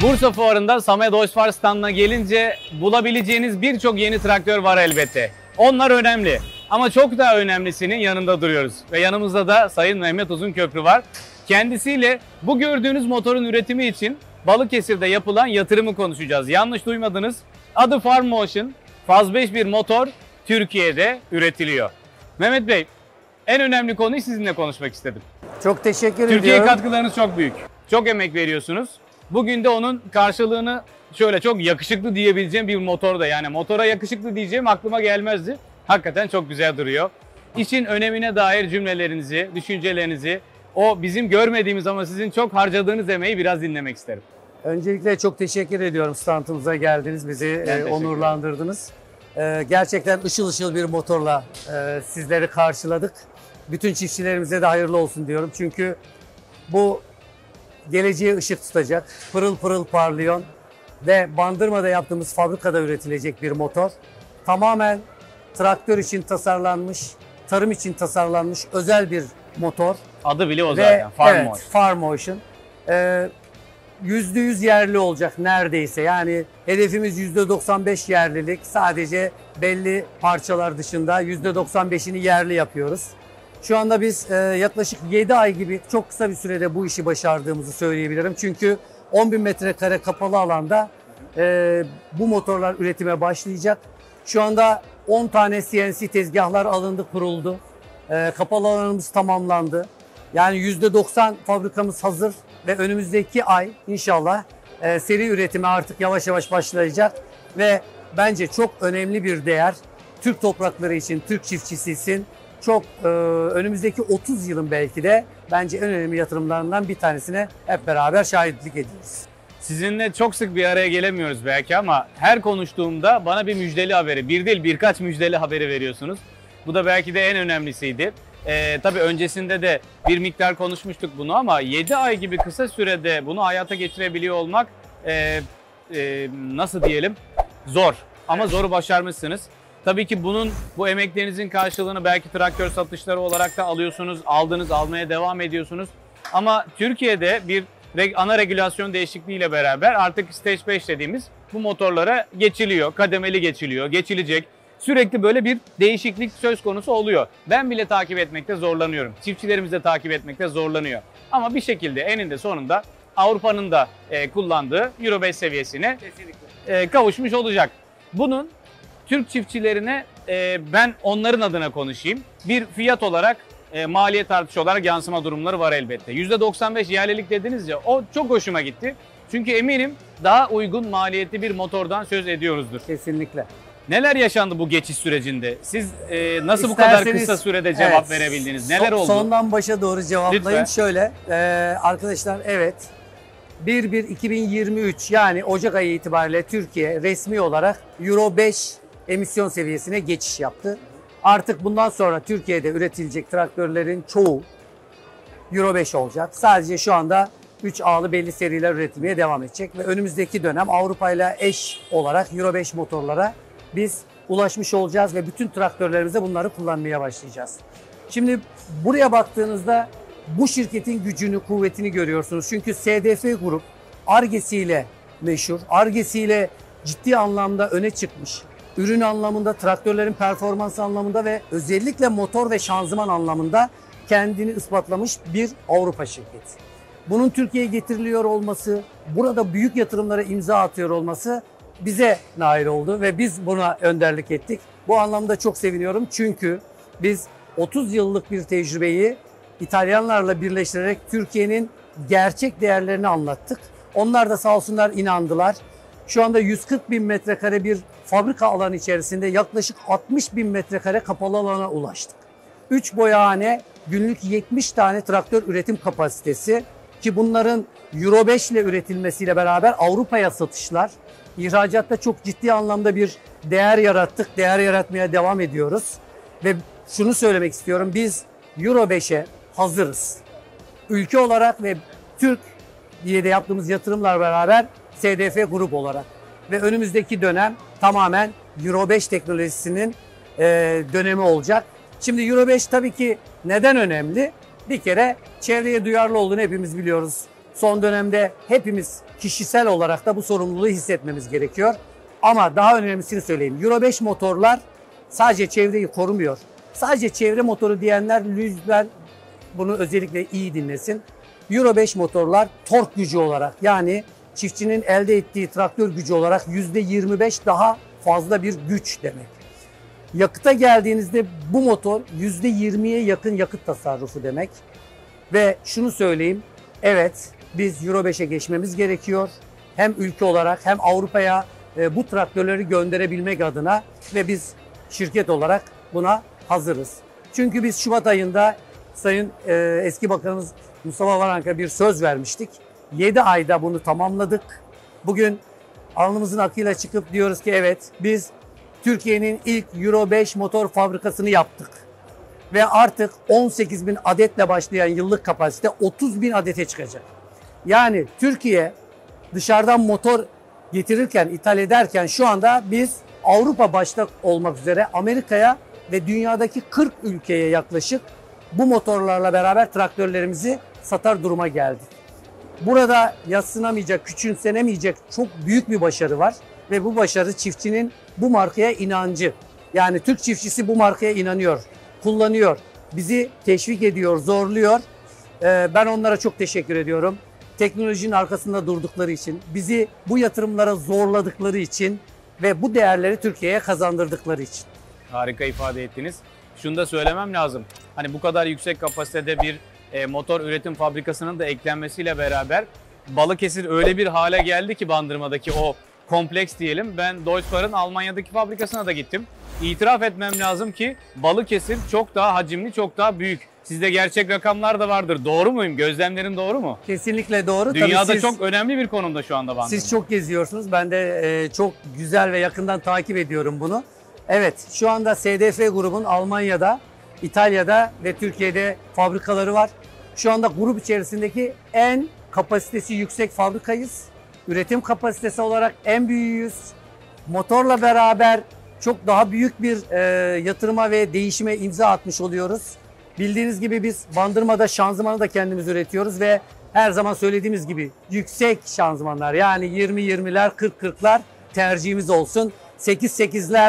Bursa Fuarı'nda Samet Oyspar standına gelince bulabileceğiniz birçok yeni traktör var elbette. Onlar önemli ama çok daha önemlisinin yanında duruyoruz. Ve yanımızda da Sayın Mehmet Uzunköprü var. Kendisiyle bu gördüğünüz motorun üretimi için Balıkesir'de yapılan yatırımı konuşacağız. Yanlış duymadınız. Adı Farm Motion. Faz 5 bir motor Türkiye'de üretiliyor. Mehmet Bey, en önemli konuyu sizinle konuşmak istedim. Çok teşekkür ediyorum. Türkiye'ye katkılarınız çok büyük. Çok emek veriyorsunuz. Bugün de onun karşılığını şöyle çok yakışıklı diyebileceğim bir motorda, yani motora yakışıklı diyeceğim aklıma gelmezdi. Hakikaten çok güzel duruyor. İşin önemine dair cümlelerinizi, düşüncelerinizi, o bizim görmediğimiz ama sizin çok harcadığınız emeği biraz dinlemek isterim. Öncelikle çok teşekkür ediyorum, standımıza geldiniz, bizi onurlandırdınız. Gerçekten ışıl ışıl bir motorla sizleri karşıladık. Bütün çiftçilerimize de hayırlı olsun diyorum. Çünkü bu geleceğe ışık tutacak, pırıl pırıl parlıyor ve Bandırma'da yaptığımız fabrikada üretilecek bir motor. Tamamen traktör için tasarlanmış, tarım için tasarlanmış özel bir motor. Adı bile o zaten, Farm Motion. Evet, Farm Motion. %100 yerli olacak neredeyse. Yani hedefimiz %95 yerlilik. Sadece belli parçalar dışında %95'ini yerli yapıyoruz. Şu anda biz yaklaşık 7 ay gibi çok kısa bir sürede bu işi başardığımızı söyleyebilirim. Çünkü 10.000 metrekare kapalı alanda bu motorlar üretime başlayacak. Şu anda 10 tane CNC tezgahlar alındı, kuruldu. Kapalı alanımız tamamlandı. Yani %90 fabrikamız hazır ve önümüzdeki ay inşallah seri üretime artık yavaş yavaş başlayacak. Ve bence çok önemli bir değer. Türk toprakları için, Türk çiftçisi için çok önümüzdeki 30 yılın belki de bence en önemli yatırımlarından bir tanesine hep beraber şahitlik ediyoruz. Sizinle çok sık bir araya gelemiyoruz belki ama her konuştuğumda bana bir müjdeli haberi, bir değil birkaç müjdeli haberi veriyorsunuz. Bu da belki de en önemlisiydi. Tabii öncesinde de bir miktar konuşmuştuk bunu ama 7 ay gibi kısa sürede bunu hayata geçirebiliyor olmak nasıl diyelim, zor. Ama zoru başarmışsınız. Tabii ki bu emeklerinizin karşılığını belki traktör satışları olarak da alıyorsunuz, aldınız, almaya devam ediyorsunuz. Ama Türkiye'de bir ana regülasyon değişikliğiyle beraber artık Stage 5 dediğimiz bu motorlara geçiliyor, kademeli geçiliyor, geçilecek. Sürekli böyle bir değişiklik söz konusu oluyor. Ben bile takip etmekte zorlanıyorum. Çiftçilerimiz de takip etmekte zorlanıyor. Ama bir şekilde eninde sonunda Avrupa'nın da kullandığı Euro 5 seviyesine kavuşmuş olacak. Bunun Türk çiftçilerine ben onların adına konuşayım. Bir fiyat olarak, maliyet artışı olarak yansıma durumları var elbette. %95 yerlilik dediniz ya, o çok hoşuma gitti. Çünkü eminim daha uygun maliyetli bir motordan söz ediyoruzdur. Kesinlikle. Neler yaşandı bu geçiş sürecinde? Siz nasıl bu kadar kısa sürede cevap verebildiniz? Neler oldu? Sondan başa doğru cevaplayayım. Lütfen. Şöyle, arkadaşlar, evet, 1/1/2023 yani Ocak ayı itibariyle Türkiye resmi olarak Euro 5 emisyon seviyesine geçiş yaptı. Artık bundan sonra Türkiye'de üretilecek traktörlerin çoğu Euro 5 olacak. Sadece şu anda 3A'lı belli seriler üretilmeye devam edecek ve önümüzdeki dönem Avrupa ile eş olarak Euro 5 motorlara biz ulaşmış olacağız ve bütün traktörlerimizde bunları kullanmaya başlayacağız. Şimdi buraya baktığınızda bu şirketin gücünü, kuvvetini görüyorsunuz. Çünkü SDF Grup Ar-Ge'siyle meşhur, Ar-Ge'siyle ciddi anlamda öne çıkmış. Ürün anlamında, traktörlerin performans anlamında ve özellikle motor ve şanzıman anlamında kendini ispatlamış bir Avrupa şirketi. Bunun Türkiye'ye getiriliyor olması, burada büyük yatırımlara imza atıyor olması bize nail oldu ve biz buna önderlik ettik. Bu anlamda çok seviniyorum çünkü biz 30 yıllık bir tecrübeyi İtalyanlarla birleştirerek Türkiye'nin gerçek değerlerini anlattık. Onlar da sağ olsunlar inandılar. Şu anda 140.000 metrekare bir fabrika alanı içerisinde yaklaşık 60.000 metrekare kapalı alana ulaştık. 3 boyahane, günlük 70 tane traktör üretim kapasitesi ki bunların Euro 5 ile üretilmesiyle beraber Avrupa'ya satışlar. İhracatta çok ciddi anlamda bir değer yarattık, değer yaratmaya devam ediyoruz. Ve şunu söylemek istiyorum, biz Euro 5'e hazırız. Ülke olarak ve Türkiye'de yaptığımız yatırımlar beraber SDF Grup olarak. Ve önümüzdeki dönem tamamen Euro 5 teknolojisinin dönemi olacak. Şimdi Euro 5 tabii ki neden önemli? Bir kere çevreye duyarlı olduğunu hepimiz biliyoruz. Son dönemde hepimiz kişisel olarak da bu sorumluluğu hissetmemiz gerekiyor. Ama daha önemlisini söyleyeyim. Euro 5 motorlar sadece çevreyi korumuyor. Sadece çevre motoru diyenler lütfen bunu özellikle iyi dinlesin. Euro 5 motorlar tork gücü olarak, yani çiftçinin elde ettiği traktör gücü olarak %25 daha fazla bir güç demek. Yakıta geldiğinizde bu motor %20'ye yakın yakıt tasarrufu demek. Ve şunu söyleyeyim, evet biz Euro 5'e geçmemiz gerekiyor. Hem ülke olarak hem Avrupa'ya bu traktörleri gönderebilmek adına ve biz şirket olarak buna hazırız. Çünkü biz Şubat ayında Sayın eski Bakanımız Mustafa Varank'a bir söz vermiştik. 7 ayda bunu tamamladık. Bugün alnımızın akıyla çıkıp diyoruz ki evet biz Türkiye'nin ilk Euro 5 motor fabrikasını yaptık. Ve artık 18.000 adetle başlayan yıllık kapasite 30.000 adete çıkacak. Yani Türkiye dışarıdan motor getirirken, ithal ederken şu anda biz Avrupa başta olmak üzere Amerika'ya ve dünyadaki 40 ülkeye yaklaşık bu motorlarla beraber traktörlerimizi satar duruma geldik. Burada yadsınamayacak, küçümsenemeyecek çok büyük bir başarı var ve bu başarı çiftçinin bu markaya inancı. Yani Türk çiftçisi bu markaya inanıyor, kullanıyor, bizi teşvik ediyor, zorluyor. Ben onlara çok teşekkür ediyorum. Teknolojinin arkasında durdukları için, bizi bu yatırımlara zorladıkları için ve bu değerleri Türkiye'ye kazandırdıkları için. Harika ifade ettiniz. Şunu da söylemem lazım. Hani bu kadar yüksek kapasitede bir motor üretim fabrikasının da eklenmesiyle beraber Balıkesir öyle bir hale geldi ki Bandırma'daki o kompleks diyelim. Ben Deutz-Fahr'ın Almanya'daki fabrikasına da gittim. İtiraf etmem lazım ki Balıkesir çok daha hacimli, çok daha büyük. Sizde gerçek rakamlar da vardır. Doğru muyum? Gözlemlerin doğru mu? Kesinlikle doğru. Dünyada Tabii çok önemli bir konumda şu anda Bandırma. Siz çok geziyorsunuz. Ben de çok güzel ve yakından takip ediyorum bunu. Evet, şu anda SDF grubun Almanya'da, İtalya'da ve Türkiye'de fabrikaları var. Şu anda grup içerisindeki en kapasitesi yüksek fabrikayız. Üretim kapasitesi olarak en büyüğüyüz. Motorla beraber çok daha büyük bir yatırıma ve değişime imza atmış oluyoruz. Bildiğiniz gibi biz Bandırma'da şanzımanı da kendimiz üretiyoruz ve her zaman söylediğimiz gibi yüksek şanzımanlar, yani 20-20'ler, 40-40'lar tercihimiz olsun. 8-8'ler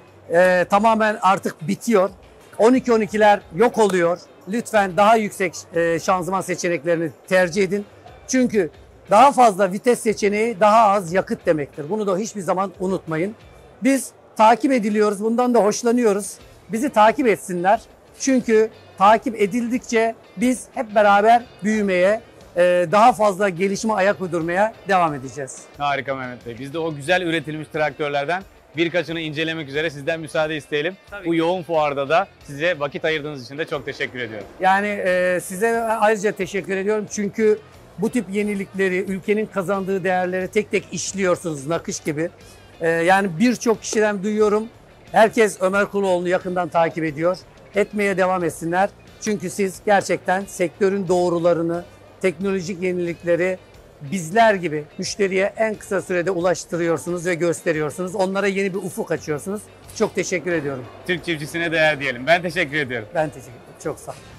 tamamen artık bitiyor. 12-12'ler yok oluyor. Lütfen daha yüksek şanzıman seçeneklerini tercih edin. Çünkü daha fazla vites seçeneği daha az yakıt demektir. Bunu da hiçbir zaman unutmayın. Biz takip ediliyoruz. Bundan da hoşlanıyoruz. Bizi takip etsinler. Çünkü takip edildikçe biz hep beraber büyümeye, daha fazla gelişime ayak uydurmaya devam edeceğiz. Harika Mehmet Bey. Biz de o güzel üretilmiş traktörlerden birkaçını incelemek üzere sizden müsaade isteyelim. Tabii. Bu yoğun fuarda da size vakit ayırdığınız için de çok teşekkür ediyorum. Yani size ayrıca teşekkür ediyorum. Çünkü bu tip yenilikleri, ülkenin kazandığı değerleri tek tek işliyorsunuz nakış gibi. Yani birçok kişiden duyuyorum. Herkes Ömer Kuluoğlu'nu yakından takip ediyor. Etmeye devam etsinler. Çünkü siz gerçekten sektörün doğrularını, teknolojik yenilikleri bizler gibi müşteriye en kısa sürede ulaştırıyorsunuz ve gösteriyorsunuz. Onlara yeni bir ufuk açıyorsunuz. Çok teşekkür ediyorum. Türk çiftçisine değer diyelim. Ben teşekkür ediyorum. Ben teşekkür ederim. Çok sağ olun.